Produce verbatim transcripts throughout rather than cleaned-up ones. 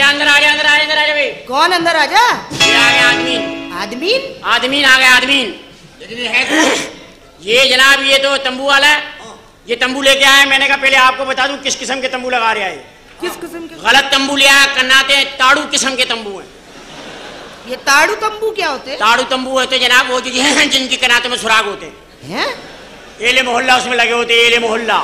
अंदर आ जा, अंदर आ जा, अंदर आ जा भाई। कौन अंदर आ जा? ये आ गया आदमी। आदमी? आदमी आ गया आदमी। लेकिन ये है ये जनाब, ये तो तंबू वाला है। ये तंबू लेके आया। मैंने कहा पहले आपको बता दूं किस किस्म के तंबू लगा रहा है। किस किस्म के? गलत तंबू लिया है। कन्नाते ताड़ू किस्म के तंबू हैं। ये ताड़ू तंबू क्या होते हैं? ताड़ू तंबू होते जनाब वो हैं जिनके कनाते में सुराग होते हैं। एले मोहल्ला उसमें लगे होते। एले मोहल्ला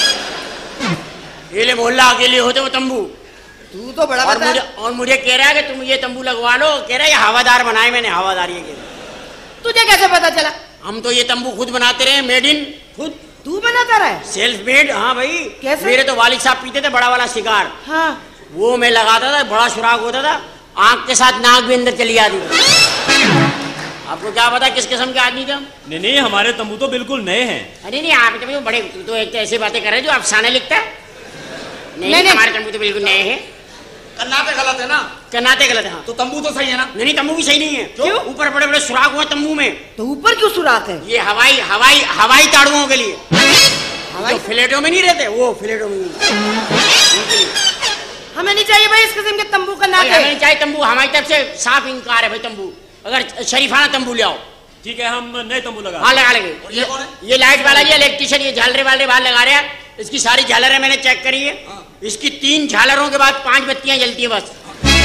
एले मोहल्ला के लिए होते वो तंबू। तू तो बड़ा और मुझे और मुझे कह रहा है कि तुम ये तंबू लगवा लो। कह रहा है ये हवादार बनाए मैंने। हवादार ये कह रहा। तुझे कैसे पता चला? हम तो ये तंबू खुद बनाते रहे। मेड इन खुद। तू बनाता रहा है? Self made. हाँ भाई। कैसे? मेरे तो वालिद साहब पीते थे बड़ा वाला सिगार। हाँ। वो मैं लगाता था। बड़ा सुराग होता था। आंख के साथ नाक भी अंदर चली आती थी। आपको क्या पता किस किस्म के आदमी थे हम? नहीं नहीं, हमारे तंबू तो बिल्कुल नए हैं। अरे नहीं, आप तो बड़े तो एक तो ऐसी बातें कर रहे हैं जो अफसाने लिखता है। नहीं, नहीं, नहीं हमारे तंबू तो बिल्कुल नए हैं। कन्नाते गलत है ना? कन्नाते गलत है। हाँ। तो तंबू तो सही है ना? नहीं नहीं, तंबू भी सही नहीं है। क्यों? ऊपर बड़े बड़े सुराग हुए तंबू में। तो ऊपर क्यों सुराग है? ये हवाई हवाई हवाई ताड़ुओं के लिए। हवाई फ्लैटों में नहीं रहते वो। फ्लैटों में नहीं। हमें नहीं चाहिए भाई इस किस्म के तंबू का नाते। हमें नहीं चाहिए तंबू। हमारी तरफ से साफ इनकार है भाई तंबू। अगर शरीफाना तंबू ले आओ। ठीक है, हम नए तंबू लगा। हाँ लगा लेंगे। ये, ये लाइट वाला ये इलेक्ट्रिशियन ये झालरे वाले बाहर लगा रहे हैं। इसकी सारी झालरें मैंने चेक करी है। इसकी तीन झालरों के बाद पांच बत्तियां जलती है बस।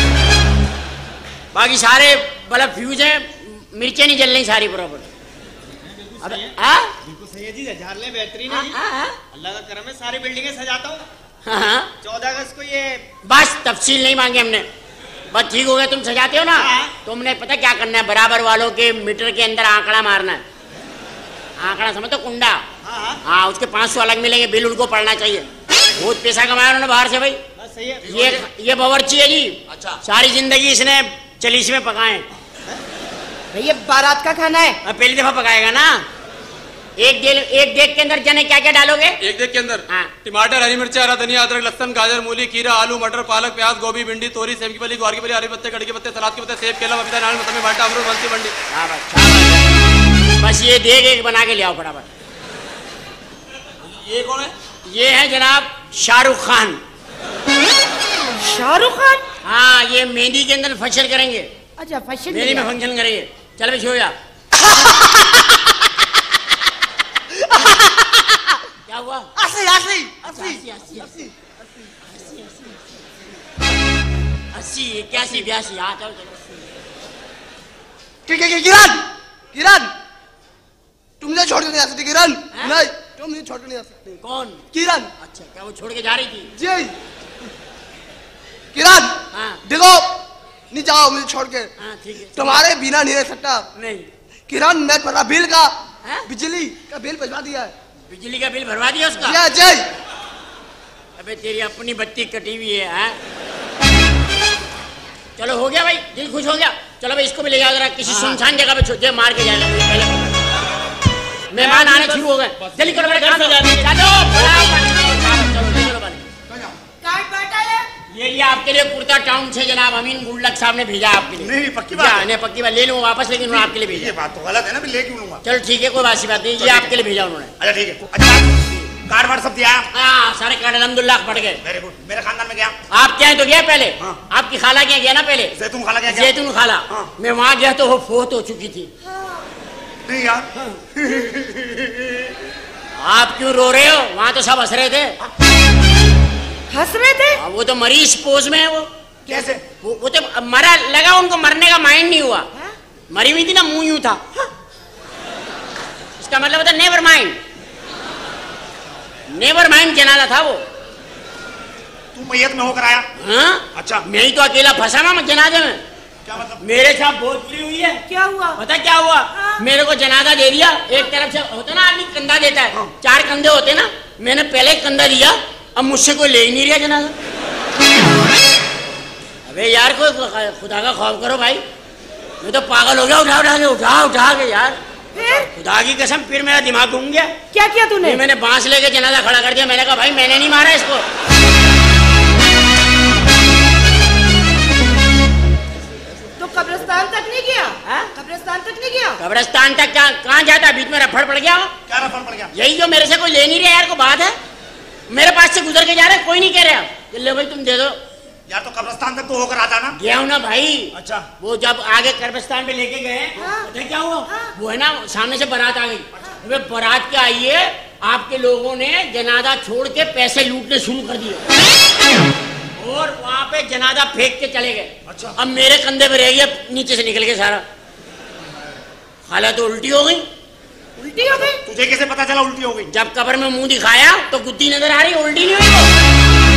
बाकी सारे बल्ब फ्यूज है। मिर्चें नहीं जल रही सारी बराबर। बिल्कुल सही है जी। झालरें बेहतरीन है। अल्लाह का करम है। सारी बिल्डिंगें सजाता हूँ। चौदह अगस्त को ये बस तफसील नहीं मांगे हमने। बस ठीक हो गया। तुम सजाते हो ना, तुमने पता क्या करना है? बराबर वालों के मीटर के अंदर आंकड़ा मारना है। आंकड़ा समझ तो कुंडा। हाँ, उसके पाँच सौ अलग मिलेंगे। बिल उनको पड़ना चाहिए। बहुत पैसा कमाया उन्होंने बाहर से भाई। सही है। ये ये बावर्ची है जी। अच्छा। सारी जिंदगी इसने चलीस में पकाए। भाई ये बारात का खाना है। अब पहली दफा पकाएगा ना। एक देख एक देख के अंदर जने क्या क्या डालोगे? एक देख के अंदर हाँ। टमाटर, हरी मिर्च, हरा धनिया, अदरक, लहसुन, गाजर, मूली, खीरा, आलू, मटर, पालक, प्याज, गोभी, भिंडी, तोरी, सेम की फली, ग्वार की फली, हरी पत्ते, कड़ी के पत्ते, सलाद के पत्ते, सेब, केला, पपीता, नारियल, मौसमी, भाटा, अमरूद, बंसी, बंडी। बस ये देख एक बना के ले आओ फटाफट। ये कौन है? ये है जनाब शाहरुख खान। शाहरुख खान? हाँ, ये मेहंदी के अंदर फंक्शन करेंगे। अच्छा, फंक्शन मेहंदी में फंक्शन करेंगे। चल भाई सो जा। क्या हुआ? अस्सी अस्सी अस्सी अस्सी अस्सी अस्सी इक्यासी बयासी। हाँ चलो चलो। किरण किरण तुमने छोड़ के नहीं आ सकती। किरण नहीं, तुम नहीं छोड़ के नहीं आ सकती। कौन? किरण। अच्छा, क्या वो छोड़ के जा रही थी? जी। किरण हाँ। देखो, नहीं जाओ मुझे छोड़ के। हाँ ठीक है। तुम्हारे बिना नहीं रह सकता। नहीं किरण, मैं पता बिल का है? बिजली का बिल भिजवा दिया है। बिजली का बिल भरवा दिया उसका? जय जय। अबे तेरी अपनी बत्ती कटी हुई है, है? चलो हो गया भाई, दिल खुश हो गया। चलो भाई इसको भी ले जाओ जरा किसी सुनसान जगह पे छोड़ मार के जाएगा मुझे पहले। मेहमान आने शुरू हो गए। जल्दी करो मेरे काम ये ये आपके लिए कुर्ता टाउन से जनाब अमीन गुल्लक साहब ने भेजा आपके लिए। नहीं पक्की बात है। नहीं पक्की बात ले लूँ वापस, लेकिन उन्होंने आपके लिए भेजा। ये बात तो गलत है ना, ले क्यों लूंगा? चलो ठीक है, कोई बात सी बात नहीं। ये आपके लिए भेजा उन्होंने। अच्छा ठीक है। अच्छा कार्ड वार्ड सब दिया? हाँ सारे कार्ड अल्हम्दुलिल्लाह पड़ गए। Very good. मेरे खानदान में गया? आप क्या है तो गया पहले। हाँ। आपकी खाला क्या गया ना पहले? जैतून खाला क्या? जैतून खाला। हाँ। मैं वहाँ गया तो वो फोत हो चुकी थी। नहीं यार। आप क्यों रो रहे हो? वहाँ तो सब हंस रहे थे। हंस रहे थे? आ, वो तो मरीज पोज में है वो। कैसे? वो, वो तो मरा लगा, उनको मरने का माइंड नहीं हुआ। हा? मरी हुई थी ना, मुंह यूं था। हा? इसका मतलब होता नेवर माइंड। नेवर माइंड जनाजा था वो। तू मैयत में होकर आया? हाँ? अच्छा। मैं ही तो अकेला फंसा ना जनाजे में। क्या मतलब? मेरे साथ बहुत बुरी हुई है। क्या हुआ? पता क्या हुआ? हाँ? मेरे को जनाजा दे दिया। एक तरफ से होता ना आदमी कंधा देता है। हाँ? चार कंधे होते ना, मैंने पहले कंधा दिया। अब मुझसे कोई ले ही नहीं रहा जनाजा। अबे यार कोई खुदा का खौफ करो भाई। मैं तो पागल हो गया। उठा उठा के उठा उठा के यार। फिर? खुदा की कसम फिर मेरा दिमाग घूम गया। क्या किया तूने? मैंने बांस लेके जनाजा खड़ा कर दिया। मैंने कहा भाई मैंने नहीं मारा इसको। तो कब्रिस्तान तक नहीं गया? कब्रिस्तान तक नहीं गया? कब्रिस्तान तक क्या कहाँ जाता? बीच में रफड़ पड़ गया। क्या रफड़ पड़ गया? यही जो मेरे से कोई ले नहीं रहा यार को बात है। मेरे पास से गुजर के जा रहे, कोई नहीं कह रहा ले भाई तुम दे दो। यार तो कब्रिस्तान तक तो होकर आता ना। गया हूँ ना भाई। अच्छा। वो जब आगे कब्रिस्तान पे लेके गए, पता है क्या हुआ? वो है ना सामने से बारात आ गई। वे बारात के आई है, आपके लोगों ने जनाजा छोड़ के पैसे लूटने शुरू कर दिए और वहां पे जनाजा फेंक के चले गए। अच्छा। अब मेरे कंधे पे रह गया, नीचे से निकल गया सारा। हालत तो उल्टी हो गई। उल्टी हो गई? तुझे कैसे पता चला उल्टी हो गई? जब कब्र में मुंह दिखाया तो गुद्दी नजर आ रही, उल्टी नहीं हुई।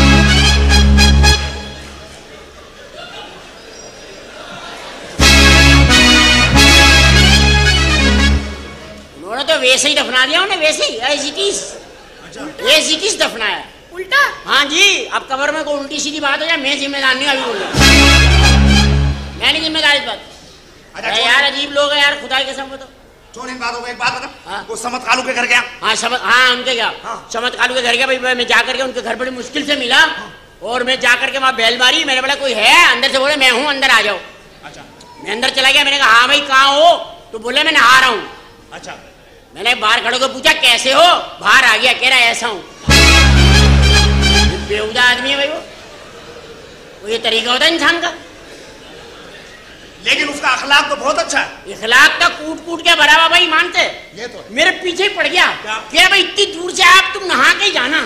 उन्होंने तो वैसे ही दफना दिया, उन्हें वैसे ही as it is. As it is दफनाया। उल्टा? हाँ जी। अब कब्र में कोई उल्टी सीधी बात हो जाए, मैं जिम्मेदार नहीं। अभी बोल रहा मैं नहीं जिम्मेदार इस बात। अच्छा यार अजीब लोग हैं यार, खुदा की कसम। बताओ छोड़ इन बातों को, एक बात बता। हाँ। वो समत कालू के घर गया? हाँ समत हाँ उनके गया। हाँ। समत कालू के घर गया भाई। मैं जाकर के उनके घर बड़ी मुश्किल से मिला। हाँ। और मैं जाकर के वहाँ बैल मारी। मैंने बोला कोई है? अंदर से बोले मैं हूँ, अंदर आ जाओ। अच्छा। मैं अंदर चला गया। मैंने कहा हाँ भाई कहाँ हो? तो बोले मैं नहा रहा हूँ। अच्छा। मैंने बाहर खड़े को पूछा कैसे हो? बाहर आ गया, कह रहा ऐसा हूँ। बेहुदा आदमी है भाई वो। वो ये तरीका होता है इंसान का। लेकिन उसका अखलाक तो बहुत अच्छा है। इखलाक तो कूट कूट के भरा हुआ भाई, मानते। ये तो मेरे पीछे ही पड़ गया। क्या? क्या भाई इतनी दूर से आप तुम नहा के ही जाना।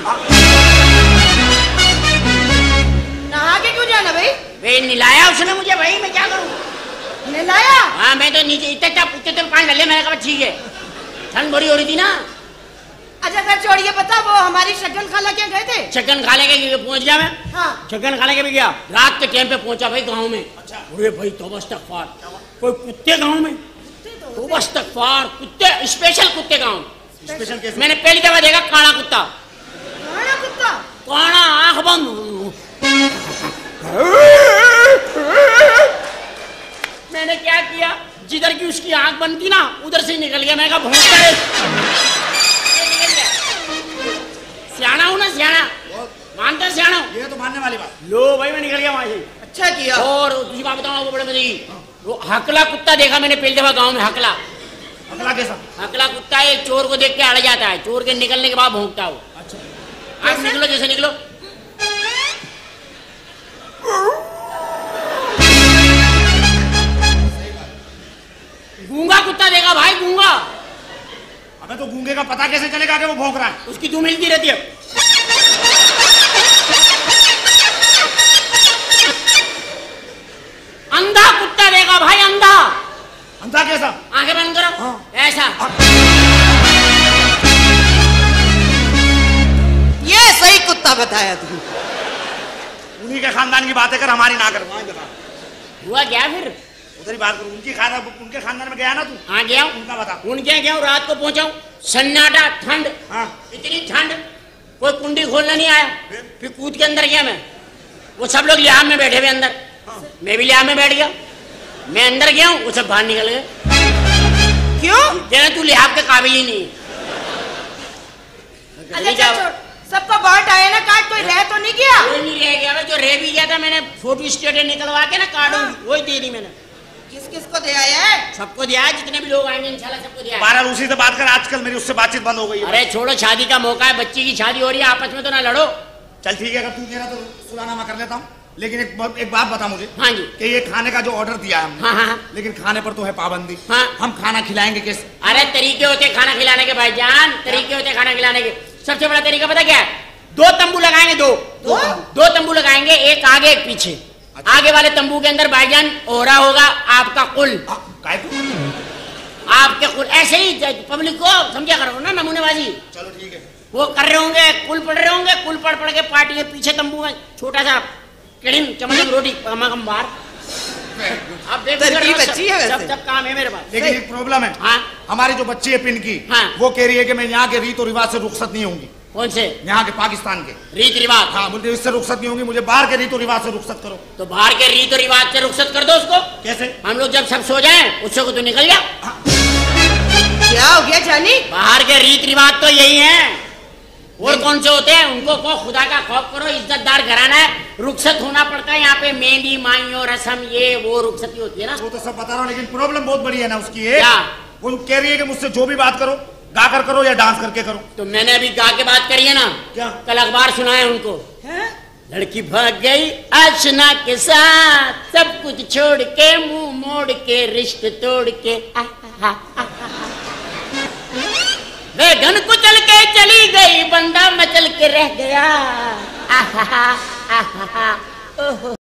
नहा के क्यों जाना भाई? भाई निलाया उसने मुझे भाई, मैं क्या करूँ? निलाया? हाँ मैं तो नीचे इतने टप उतने तो पानी डाले। मैंने कहा ठीक है, ठंड बड़ी हो रही थी ना। अच्छा कर छोड़िए, पता वो हमारी शक्ल खाला क्या गए थे? चिकन खाने के पहुंच गया मैं। हाँ। चिकन खाने के भी गया। रात के टाइम पे पहुंचा भाई गांव में। अच्छा। अरे भाई तौबा इस्तगफार, कोई कुत्ते गांव में। तौबा इस्तगफार, कुत्ते स्पेशल कुत्ते गांव। स्पेशल कैसे? मैंने पहली दफा देखा काला कुत्ता। काला कुत्ता? काला, आंख बंद। मैंने क्या किया, जिधर की उसकी आंख बंद थी ना उधर से निकल गया। मैं कहा भौंकता है। सियाना हूँ ना, सियाना मानते सियाना। ये तो मानने वाली बात। लो भाई मैं निकल गया वहां से। अच्छा किया। और दूसरी बात बताऊँ आपको बड़े मजे की, वो हकला कुत्ता देखा मैंने पहली दफा गाँव में। हकला अगला कैसा? हकला कुत्ता एक चोर को देख के अड़ जाता है, चोर के निकलने के बाद भौंकता है वो। अच्छा। आप निकलो जैसे निकलो। गूंगा कुत्ता देखा भाई, गूंगा। अबे तो गूंगे का पता कैसे चलेगा कि वो भौंक रहा है? उसकी धूम हिलती रहती है। अंधा कुत्ता देखा भाई, अंधा। अंधा कैसा? आंखें बंद करो। हाँ। ऐसा। ये सही कुत्ता बताया तू। उन्हीं के खानदान की बातें कर, हमारी ना कर। वहाँ बता। हुआ क्या फिर? उधर ही बात करूँ। उनकी खाना उनके खानदान में गया ना तू? हाँ गया हूँ। उनका बता। उनके गया हूँ, रात को पहुंचा हूँ। सन्नाटा, ठंड। हाँ। इतनी ठंड, कोई कुंडी खोलना नहीं आया। फिर कूद के अंदर गया मैं। वो सब लोग लिहाज में बैठे हुए अंदर। हाँ। मैं भी लिहाज में बैठ गया। मैं अंदर गया हूँ, वो सब बाहर निकल गए। क्यों? कहना तू लिहाज के काबिल ही नहीं। अच्छा चल छोड़, सबका बाट आया ना, काट। कोई रह तो नहीं गया? कोई नहीं रह गया। जो रह भी गया था मैंने फोटो स्टेट निकलवा के ना कार्डूंगी, वही दे दी मैंने। किस किस को दे आया है? सबको दिया है, जितने भी लोग आएंगे इंशाल्लाह सबको दिया है। बारह उसी से बात कर। आजकल मेरी उससे बातचीत बंद हो गई है। अरे छोड़ो, शादी का मौका है, बच्ची की शादी हो रही है, आपस में तो ना लड़ो। चल ठीक है, अगर तू कह रहा तो सुलानामा कर लेता हूँ। लेकिन एक बात एक बात बता मुझे। हाँ जी। कि ये खाने का जो ऑर्डर दिया है हमने, हाँ हाँ। लेकिन खाने पर तो है पाबंदी। हाँ। हम खाना खिलाएंगे कैसे? अरे तरीके होते खाना खिलाने के भाईजान, तरीके होते खाना खिलाने के। सबसे बड़ा तरीका पता क्या है? दो तंबू लगाएंगे। दो दो दो तंबू लगाएंगे, एक आगे एक पीछे। अच्छा। आगे वाले तंबू के अंदर भाईजान ओरा होगा आपका कुल। काय तू? आपके कुल ऐसे ही पब्लिक को समझा करो ना, नमूनेबाजी। चलो ठीक है। वो कर रहे होंगे, कुल पढ़ रहे होंगे, कुल पढ़ पढ़ के पार्टी के पीछे तंबू में छोटा सा कड़ीम चम्मच में रोटी हम बाहर। अब देखो बच्ची है वैसे। सब सब काम है मेरे पास। लेकिन एक प्रॉब्लम है। हाँ। हमारी जो बच्ची है पिन की, हाँ। वो कह रही है कि मैं यहाँ के रीत और रिवाज से रुखसत नहीं होंगी। कौन से? यहाँ के पाकिस्तान के रीत रिवाज। हाँ, मुझे इससे रुखसत नहीं होंगी। मुझे बाहर के रीत और रिवाज से रुखसत करो। तो बाहर के रीत और रिवाज से रुखसत कर दो उसको। कैसे? हम लोग जब सब सो जाए उससे को तो निकल गया। क्या हो गया जानी? बाहर के रीत रिवाज तो यही है। और कौन से होते हैं? उनको को खुदा का खौफ करो, इज्जतदार घराना है, रुखसत होना पड़ता है। यहाँ पे मेहंदी माइयों रस्म ये वो रुखसती होती है ना। वो तो सब बता रहा हूँ, लेकिन प्रॉब्लम बहुत बड़ी है ना उसकी। है क्या? वो कह रही है कि मुझसे जो भी बात करो गा कर करो या डांस करके करो। तो मैंने अभी गा के बात करी है ना। क्या? कल अखबार सुनाया उनको। हैं? लड़की भाग गई आशना के साथ, सब कुछ छोड़ के मुंह मोड़ के रिश्ते तोड़ के। बेगन कुचल के चली गई, बंदा मचल के रह गया। आहा, आहा, ओहो।